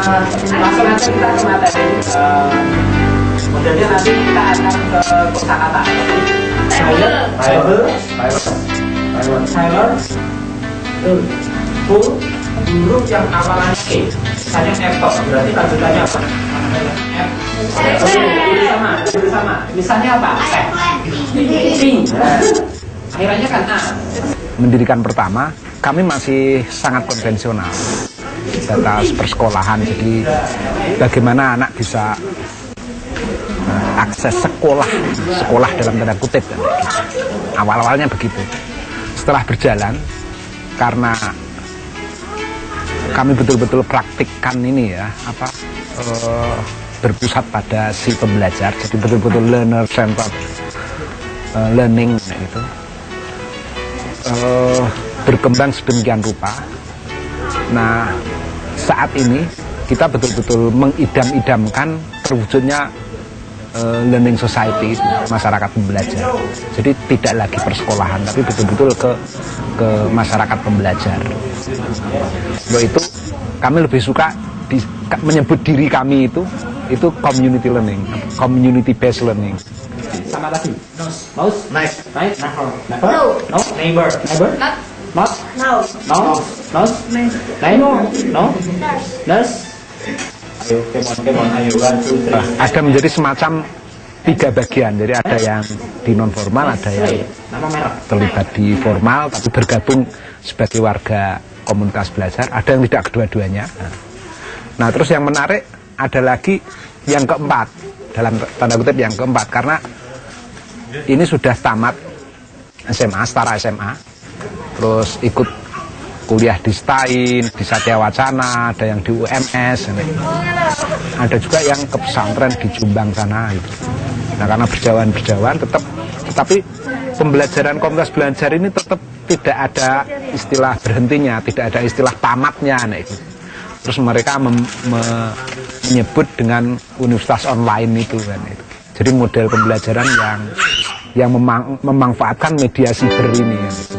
langsung aja kita ke materi. Modelnya nanti kita akan ke kosakata. Silent, full, huruf yang awalannya E. Misalnya F, berarti lanjutannya apa? Sama. Misalnya apa? Pink. Akhirnya kan A. Mendirikan pertama, kami masih sangat konvensional. Batas persekolahan, jadi bagaimana anak bisa akses sekolah dalam tanda kutip. Awal-awalnya begitu. Setelah berjalan, karena kami betul-betul praktikkan ini ya, berpusat pada si pembelajar, jadi betul-betul learner centered learning gitu. Berkembang sedemikian rupa. Nah, saat ini kita betul-betul mengidam-idamkan terwujudnya learning society, masyarakat pembelajar. Jadi tidak lagi persekolahan, tapi betul-betul ke masyarakat pembelajar. Untuk itu kami lebih suka menyebut diri kami itu community learning, community based learning. Sama lagi. Mouse, nice. No. Neighbor. Not. No. Nurse. Ayo, come on, ayo. 1, 2, 3. Ada menjadi semacam 3 bagian. Jadi ada yang di non formal, ada yang terlibat di formal, tapi bergabung sebagai warga komunitas belajar. Ada yang tidak kedua-duanya. Nah, terus yang menarik ada lagi yang keempat, dalam tanda kutip yang keempat, karena ini sudah tamat SMA, setara SMA, terus ikut kuliah di STAIN, di Satya Wacana, ada yang di UMS, ada juga yang ke pesantren di Jombang sana gitu. Nah, karena berjauhan tetapi pembelajaran komunitas belajar ini tetap tidak ada istilah berhentinya, tidak ada istilah tamatnya, nah itu. Terus mereka menyebut dengan universitas online itu kan itu. Jadi model pembelajaran yang memanfaatkan media siber ini kan, itu.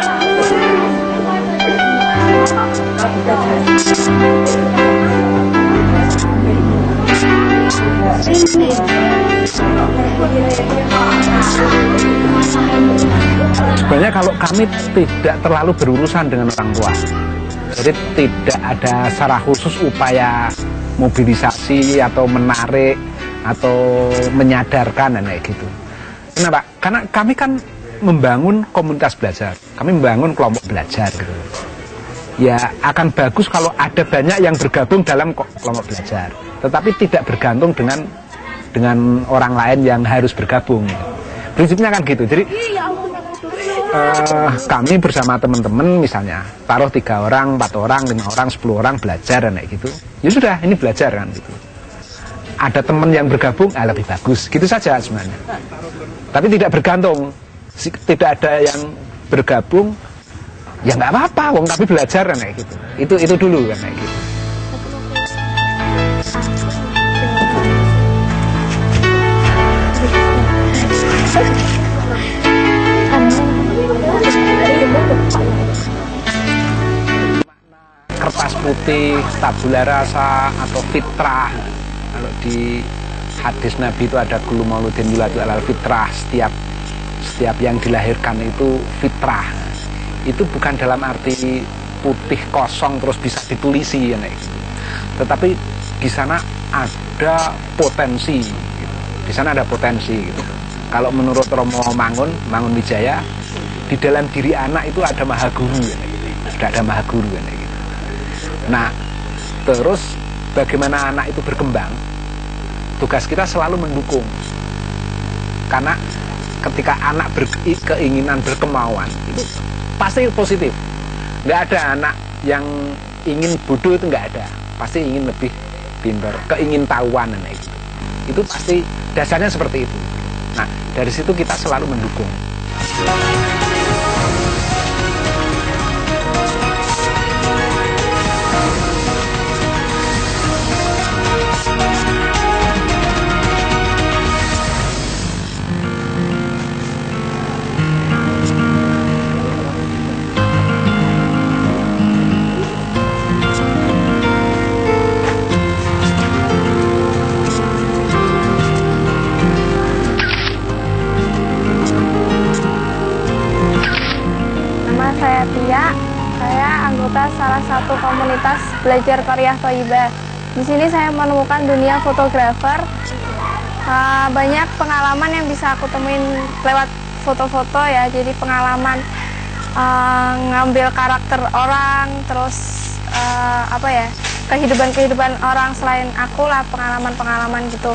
Sebenarnya kalau kami tidak terlalu berurusan dengan orang tua, jadi tidak ada secara khusus upaya mobilisasi atau menarik atau menyadarkan dan kayak gitu. Kenapa? Karena kami kan membangun komunitas belajar, kami membangun kelompok belajar gitu. Ya akan bagus kalau ada banyak yang bergabung dalam kelompok belajar, tetapi tidak bergantung dengan orang lain yang harus bergabung. Prinsipnya kan gitu. Jadi kami bersama teman-teman misalnya taruh 3 orang, 4 orang, 5 orang, 10 orang belajar dan kayak gitu. Ya sudah, ini belajar kan gitu. Ada teman yang bergabung, lebih bagus. Gitu saja sebenarnya. Tapi tidak bergantung. Tidak ada yang bergabung, ya nggak apa-apa, wong tapi belajar kan kayak gitu. Itu dulu kan kayak gitu. Kertas putih, tabula rasa atau fitrah. Kalau di hadis Nabi itu ada kullu mauludin yuladu alal fitrah, setiap yang dilahirkan itu fitrah. Itu bukan dalam arti putih kosong terus bisa ditulisi ya, gitu. Tetapi di sana ada potensi gitu. Di sana ada potensi gitu. Kalau menurut Romo Mangunwijaya, di dalam diri anak itu ada maha guru ya, gitu. Sudah ada maha guru ya, gitu. Nah, terus bagaimana anak itu berkembang? Tugas kita selalu mendukung. Karena ketika anak berkeinginan, berkemauan, itu pasti positif. Nggak ada anak yang ingin bodoh, itu nggak ada. Pasti ingin lebih pintar, keingintahuan dan itu. Itu pasti dasarnya seperti itu. Nah, dari situ kita selalu mendukung. komunitas belajar Qaryah Thayyibah. Di sini saya menemukan dunia fotografer. Banyak pengalaman yang bisa aku temuin lewat foto-foto ya. Jadi pengalaman ngambil karakter orang, terus kehidupan orang selain aku lah, pengalaman-pengalaman gitu.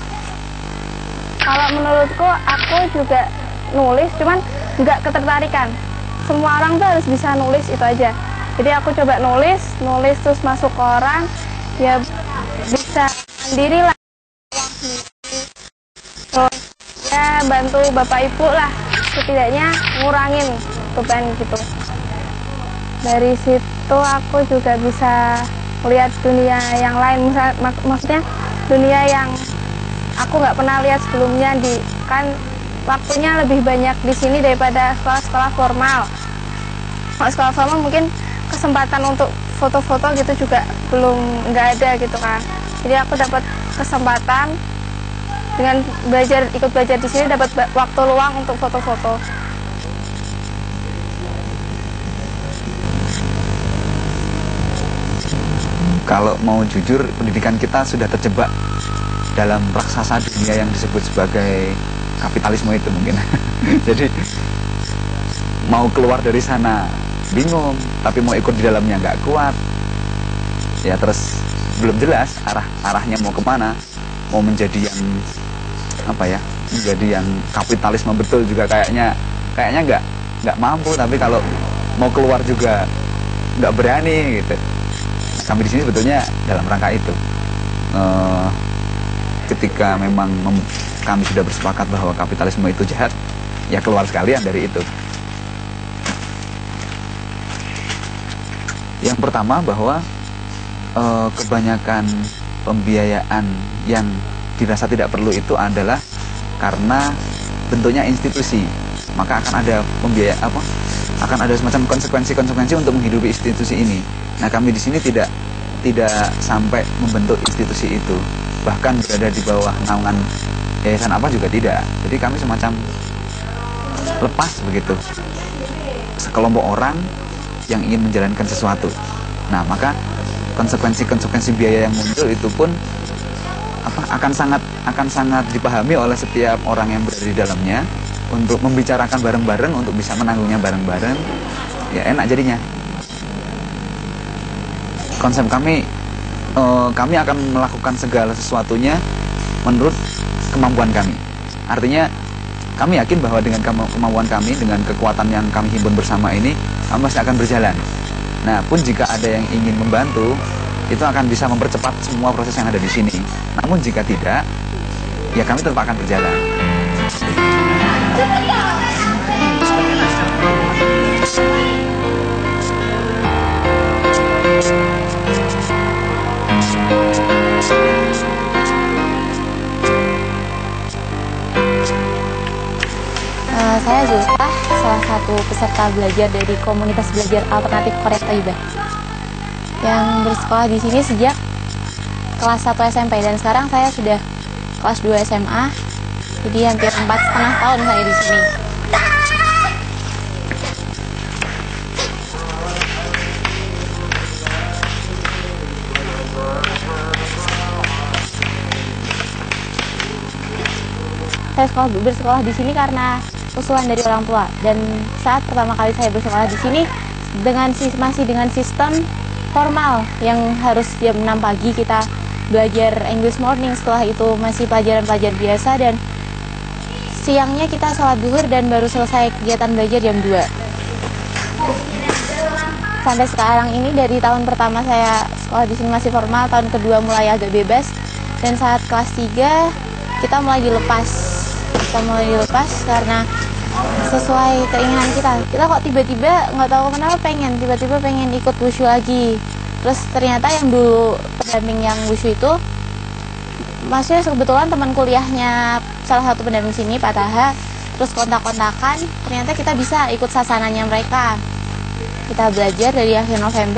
Kalau menurutku, aku juga nulis, cuman nggak ketertarikan. Semua orang tuh harus bisa nulis, itu aja. Jadi aku coba nulis terus masuk ke orang, ya bisa mandiri lah. Terus ya bantu bapak ibu lah, setidaknya ngurangin beban gitu. Dari situ aku juga bisa lihat dunia yang lain, maksudnya dunia yang aku nggak pernah lihat sebelumnya. Kan waktunya lebih banyak di sini daripada sekolah-sekolah formal. Kalau sekolah formal mungkin kesempatan untuk foto-foto gitu juga nggak ada gitu kan. Jadi aku dapat kesempatan dengan ikut belajar di sini, dapat waktu luang untuk foto-foto. Kalau mau jujur, pendidikan kita sudah terjebak dalam raksasa dunia yang disebut sebagai kapitalisme itu mungkin. Jadi mau keluar dari sana bingung, tapi mau ikut di dalamnya nggak kuat. Ya terus belum jelas arahnya mau kemana. Mau menjadi yang menjadi yang kapitalisme betul juga kayaknya nggak mampu. Tapi kalau mau keluar juga nggak berani gitu. Kami di sini sebetulnya dalam rangka itu. Ketika memang kami sudah bersepakat bahwa kapitalisme itu jahat, ya keluar sekalian dari itu. Yang pertama bahwa kebanyakan pembiayaan yang dirasa tidak perlu itu adalah karena bentuknya institusi. Maka akan ada akan ada semacam konsekuensi untuk menghidupi institusi ini. Nah, kami di sini tidak sampai membentuk institusi itu, bahkan berada di bawah naungan yayasan apa juga tidak. Jadi kami semacam lepas begitu, sekelompok orang yang ingin menjalankan sesuatu. Nah, maka konsekuensi biaya yang muncul itu pun akan sangat dipahami oleh setiap orang yang berada di dalamnya, untuk membicarakan bareng-bareng, untuk bisa menanggungnya bareng-bareng. Ya enak jadinya. Konsep kami akan melakukan segala sesuatunya menurut kemampuan kami. Artinya kami yakin bahwa dengan kemampuan kami, dengan kekuatan yang kami himpun bersama ini, kami pasti akan berjalan. Nah, pun jika ada yang ingin membantu, itu akan bisa mempercepat semua proses yang ada di sini. Namun jika tidak, ya kami tetap akan berjalan. Saya Zulfah, salah satu peserta belajar dari komunitas belajar alternatif Qaryah Thayyibah yang bersekolah di sini sejak kelas 1 SMP, dan sekarang saya sudah kelas 2 SMA. Jadi hampir 4,5 tahun saya di sini. Saya bersekolah di sini karena usulan dari orang tua, dan saat pertama kali saya bersekolah di sini masih dengan sistem formal yang harus jam 6 pagi kita belajar English morning, setelah itu masih pelajaran-pelajaran biasa, dan siangnya kita sholat zuhur dan baru selesai kegiatan belajar jam 2. Sampai sekarang ini, dari tahun pertama saya sekolah di sini masih formal, tahun kedua mulai agak bebas, dan saat kelas 3 kita mulai dilepas karena sesuai keinginan kita kok tiba-tiba nggak tahu kenapa tiba-tiba pengen ikut wushu lagi. Terus ternyata yang dulu pendamping yang wushu itu, maksudnya kebetulan teman kuliahnya salah satu pendamping sini, Pak Taha, terus kontak-kontakan, ternyata kita bisa ikut sasananya mereka. Kita belajar dari akhir November